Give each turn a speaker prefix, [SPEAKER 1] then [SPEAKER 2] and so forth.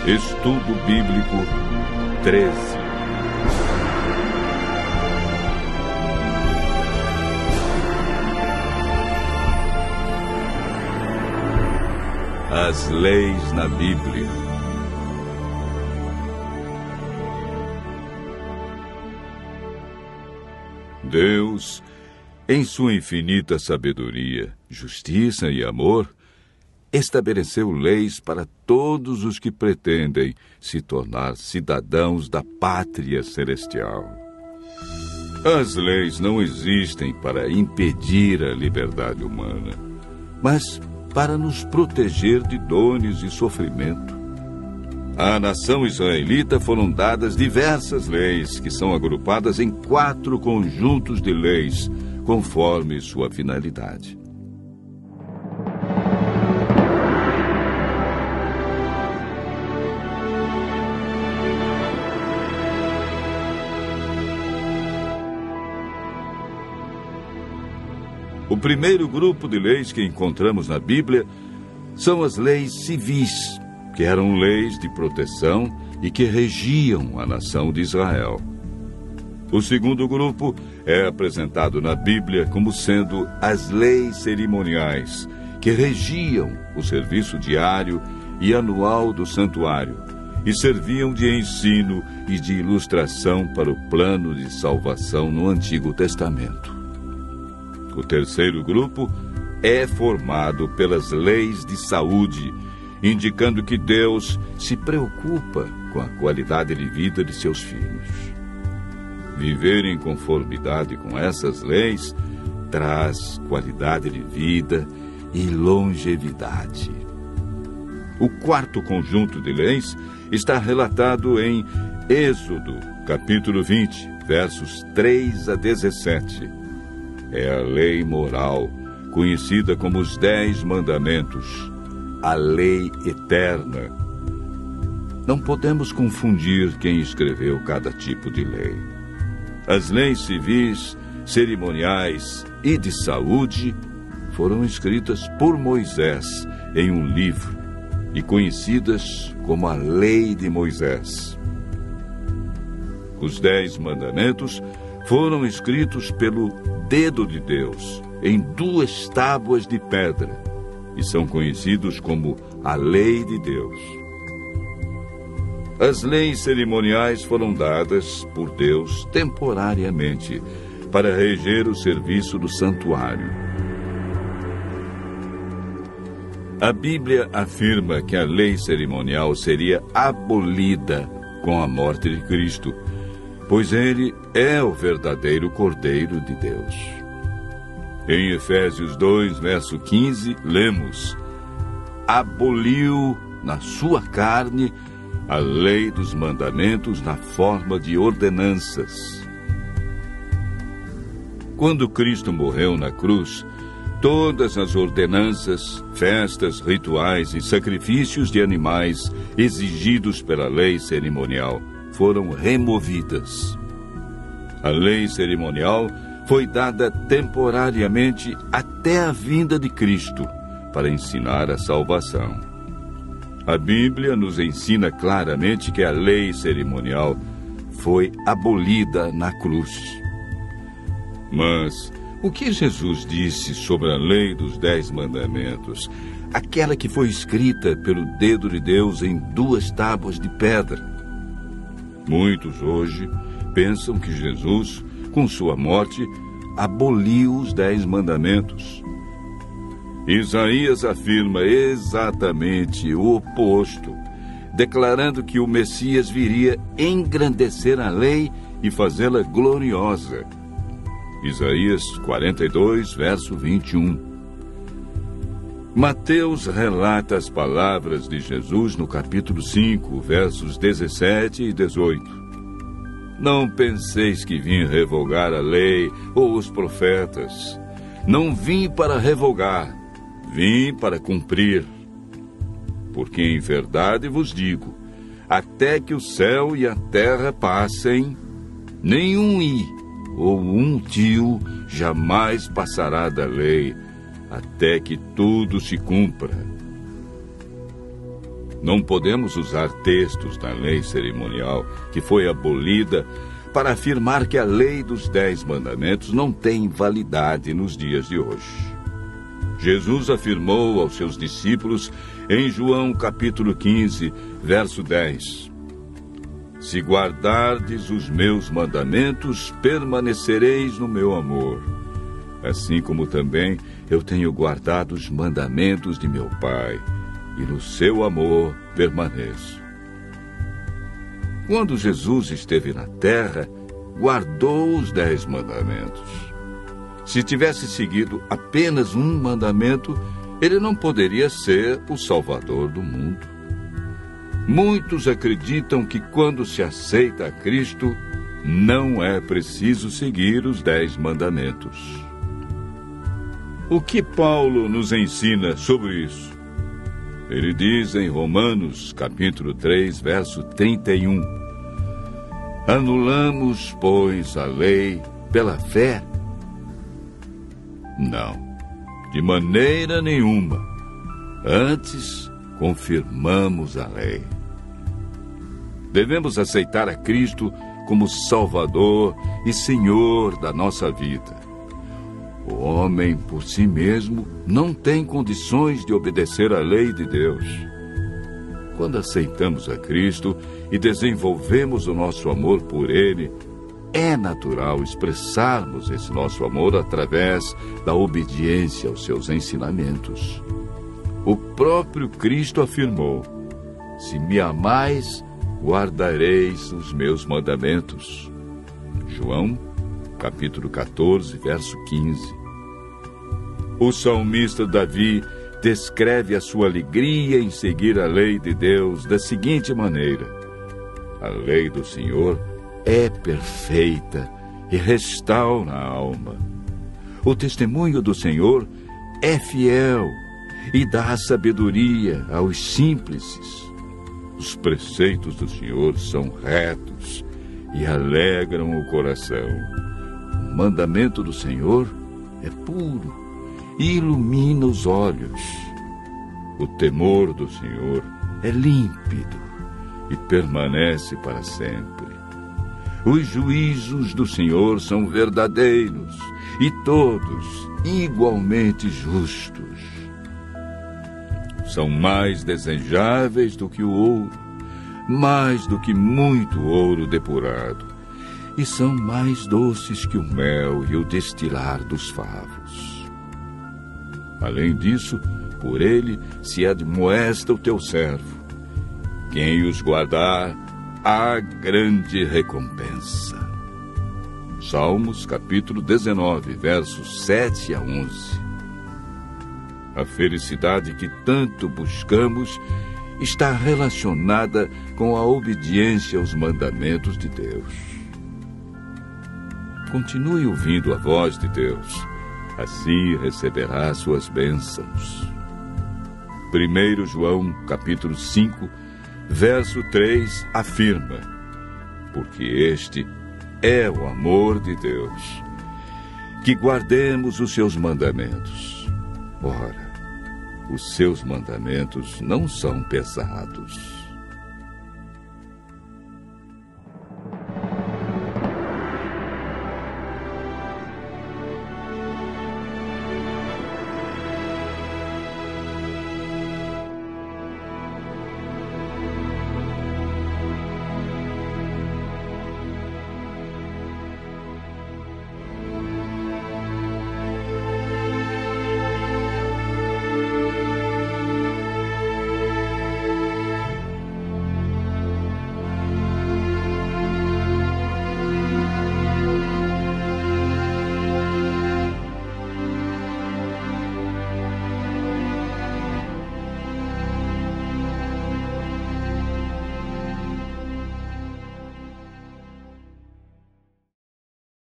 [SPEAKER 1] Estudo Bíblico 13. As leis na Bíblia. Deus, em sua infinita sabedoria, justiça e amor, estabeleceu leis para todos os que pretendem se tornar cidadãos da pátria celestial. As leis não existem para impedir a liberdade humana, mas para nos proteger de dores e sofrimento. À nação israelita foram dadas diversas leis que são agrupadas em 4 conjuntos de leis, conforme sua finalidade. O primeiro grupo de leis que encontramos na Bíblia são as leis civis, que eram leis de proteção e que regiam a nação de Israel. O segundo grupo é apresentado na Bíblia como sendo as leis cerimoniais, que regiam o serviço diário e anual do santuário e serviam de ensino e de ilustração para o plano de salvação no Antigo Testamento. O terceiro grupo é formado pelas leis de saúde, indicando que Deus se preocupa com a qualidade de vida de seus filhos. Viver em conformidade com essas leis traz qualidade de vida e longevidade. O quarto conjunto de leis está relatado em Êxodo, capítulo 20, versos 3 a 17. É a lei moral, conhecida como os 10 mandamentos, a lei eterna. Não podemos confundir quem escreveu cada tipo de lei. As leis civis, cerimoniais e de saúde foram escritas por Moisés em um livro e conhecidas como a Lei de Moisés. Os 10 mandamentos foram escritos pelo dedo de Deus em 2 tábuas de pedra e são conhecidos como a Lei de Deus. As leis cerimoniais foram dadas por Deus temporariamente para reger o serviço do santuário. A Bíblia afirma que a lei cerimonial seria abolida com a morte de Cristo, pois ele é o verdadeiro Cordeiro de Deus. Em Efésios 2, verso 15, lemos: aboliu na sua carne a lei dos mandamentos na forma de ordenanças. Quando Cristo morreu na cruz, todas as ordenanças, festas, rituais e sacrifícios de animais exigidos pela lei cerimonial foram removidas. A lei cerimonial foi dada temporariamente até a vinda de Cristo para ensinar a salvação. A Bíblia nos ensina claramente que a lei cerimonial foi abolida na cruz. Mas o que Jesus disse sobre a lei dos 10 mandamentos, aquela que foi escrita pelo dedo de Deus em 2 tábuas de pedra? Muitos hoje pensam que Jesus, com sua morte, aboliu os 10 mandamentos. Isaías afirma exatamente o oposto, declarando que o Messias viria engrandecer a lei e fazê-la gloriosa. Isaías 42, verso 21. Mateus relata as palavras de Jesus no capítulo 5, versos 17 e 18. Não penseis que vim revogar a lei ou os profetas. Não vim para revogar, vim para cumprir. Porque em verdade vos digo, até que o céu e a terra passem, nenhum i ou um tio jamais passará da lei, até que tudo se cumpra. Não podemos usar textos da lei cerimonial que foi abolida para afirmar que a lei dos 10 mandamentos não tem validade nos dias de hoje. Jesus afirmou aos seus discípulos em João capítulo 15, verso 10: Se guardardes os meus mandamentos, permanecereis no meu amor, assim como também eu tenho guardado os mandamentos de meu Pai, e no seu amor permaneço. Quando Jesus esteve na terra, guardou os 10 mandamentos. Se tivesse seguido apenas um mandamento, ele não poderia ser o Salvador do mundo. Muitos acreditam que quando se aceita a Cristo, não é preciso seguir os 10 mandamentos. O que Paulo nos ensina sobre isso? Ele diz em Romanos, capítulo 3, verso 31, Anulamos, pois, a lei pela fé? Não, de maneira nenhuma. Antes, confirmamos a lei. Devemos aceitar a Cristo como Salvador e Senhor da nossa vida. O homem, por si mesmo, não tem condições de obedecer à lei de Deus. Quando aceitamos a Cristo e desenvolvemos o nosso amor por Ele, é natural expressarmos esse nosso amor através da obediência aos seus ensinamentos. O próprio Cristo afirmou: Se me amais, guardareis os meus mandamentos. João, capítulo 14, verso 15. O salmista Davi descreve a sua alegria em seguir a lei de Deus da seguinte maneira: A lei do Senhor é perfeita e restaura a alma. O testemunho do Senhor é fiel e dá sabedoria aos simples. Os preceitos do Senhor são retos e alegram o coração. O mandamento do Senhor é puro e ilumina os olhos. O temor do Senhor é límpido e permanece para sempre. Os juízos do Senhor são verdadeiros e todos igualmente justos. São mais desejáveis do que o ouro, mais do que muito ouro depurado, e são mais doces que o mel e o destilar dos favos. Além disso, por ele se admoesta o teu servo. Quem os guardar, há grande recompensa. Salmos, capítulo 19, versos 7 a 11. A felicidade que tanto buscamos está relacionada com a obediência aos mandamentos de Deus. Continue ouvindo a voz de Deus, assim receberá suas bênçãos. 1 João, capítulo 5, verso 3, afirma: Porque este é o amor de Deus, que guardemos os seus mandamentos. Ora, os seus mandamentos não são pesados.